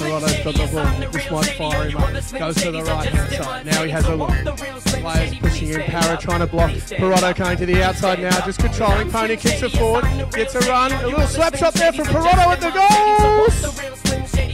Parotto's got the ball. This might fire him up. Goes to the right hand side. Now he has a look. Players pushing in. Para trying to block. Parotto going to the outside now. Just controlling. Pony kicks it forward. Gets a run. A little slap shot there from Parotto at the goal.